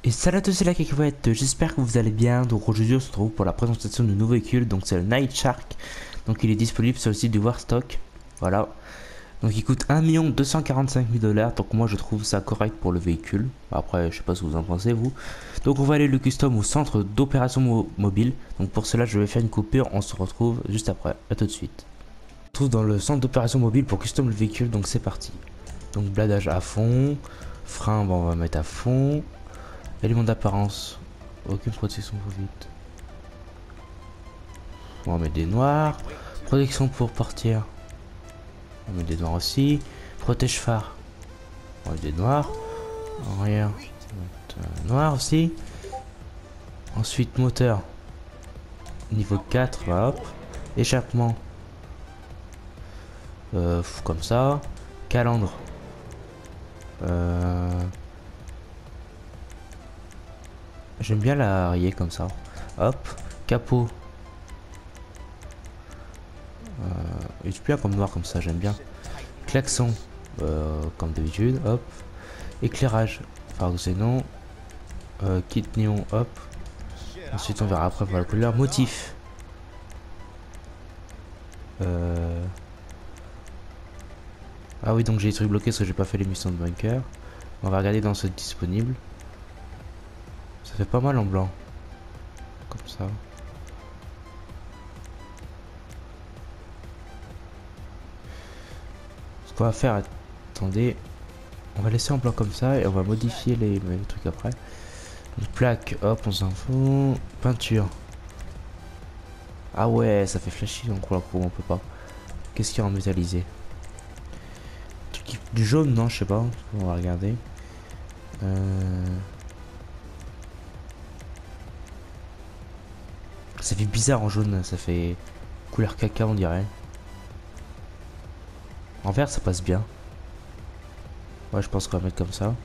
Et salut à tous, c'est la Cacahuète, j'espère que vous allez bien. Donc aujourd'hui on se retrouve pour la présentation du nouveau véhicule, donc c'est le Night Shark. Donc il est disponible sur le site du Warstock, voilà. Donc il coûte 1 245 000 $, donc moi je trouve ça correct pour le véhicule. Après je sais pas ce que vous en pensez vous. Donc on va aller le custom au centre d'opération mobile. Donc pour cela je vais faire une coupure, on se retrouve juste après, à tout de suite. On se retrouve dans le centre d'opération mobile pour custom le véhicule, donc c'est parti. Donc bladage à fond, frein bon, on va mettre à fond. Élément d'apparence, aucune protection pour vite. On va mettre des noirs. Protection pour portière, on va mettre des noirs aussi. Protège phare, on va mettre des noirs. Arrière, on va mettre noir aussi. Ensuite moteur, niveau 4, voilà, hop. Échappement, comme ça. Calandre, j'aime bien la rayée comme ça. Hop. Capot. Et je bien comme noir comme ça, j'aime bien. Klaxon. Comme d'habitude. Hop. Éclairage. Phare de xénon. Kit néon. Hop. Ensuite on verra après pour la couleur. Motif. Ah oui, donc j'ai des trucs bloqués parce que j'ai pas fait l'émission de bunker. On va regarder dans ce disponible. Ça fait pas mal en blanc. Comme ça. Ce qu'on va faire, attendez. On va laisser en blanc comme ça et on va modifier les trucs après. Donc, plaque, hop, on s'en fout. Peinture. Ah ouais, ça fait flashy donc on peut pas. Qu'est-ce qu'il y a en métallisé? Du jaune, non, je sais pas. On va regarder. Ça fait bizarre en jaune, ça fait couleur caca on dirait. En vert ça passe bien. Ouais, je pense qu'on va mettre comme ça.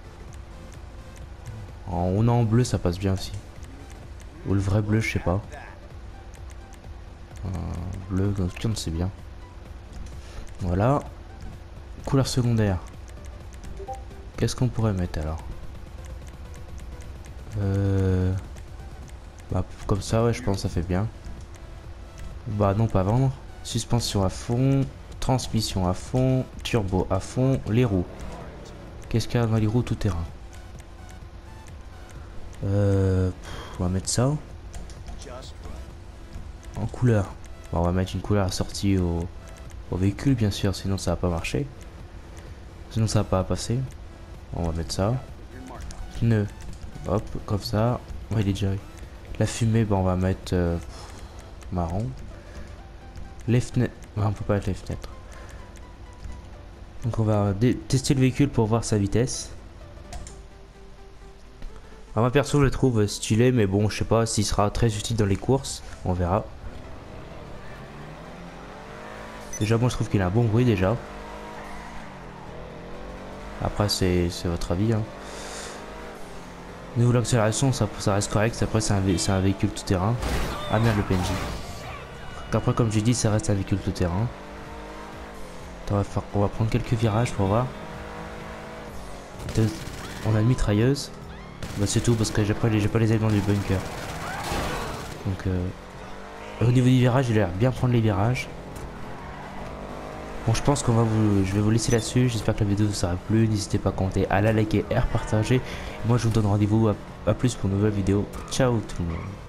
En bleu ça passe bien aussi. Ou le vrai bleu, je sais pas. Bleu, nocturne c'est bien. Voilà. Couleur secondaire. Qu'est-ce qu'on pourrait mettre alors? Bah, comme ça, ouais, je pense que ça fait bien. Bah non, pas vendre. Suspension à fond. Transmission à fond. Turbo à fond. Les roues. Qu'est-ce qu'il y a dans les roues tout terrain? On va mettre ça. En couleur. Bon, on va mettre une couleur assortie au véhicule, bien sûr, sinon ça va pas marcher. Sinon ça va pas passer. On va mettre ça. Pneu. Hop, comme ça. Ouais, il est déjà. La fumée, bah, on va mettre marron. Les fenêtres. Ouais, on peut pas mettre les fenêtres. Donc on va tester le véhicule pour voir sa vitesse. Alors, moi perso je le trouve stylé, mais bon je sais pas s'il sera très utile dans les courses. On verra. Déjà moi je trouve qu'il a un bon bruit déjà. Après c'est votre avis hein. Niveau l'accélération ça reste correct. Après c'est un véhicule tout terrain. Ah merde le PNJ. Après comme j'ai dit ça reste un véhicule tout terrain. On va prendre quelques virages pour voir. On a une mitrailleuse. Bah c'est tout parce que j'ai pas les éléments du bunker. Donc au niveau du virage il a l'air bien prendre les virages. Bon je pense je vais vous laisser là-dessus. J'espère que la vidéo vous aura plu. N'hésitez pas à commenter, à la liker et à partager. Moi je vous donne rendez-vous à plus pour une nouvelle vidéo. Ciao tout le monde.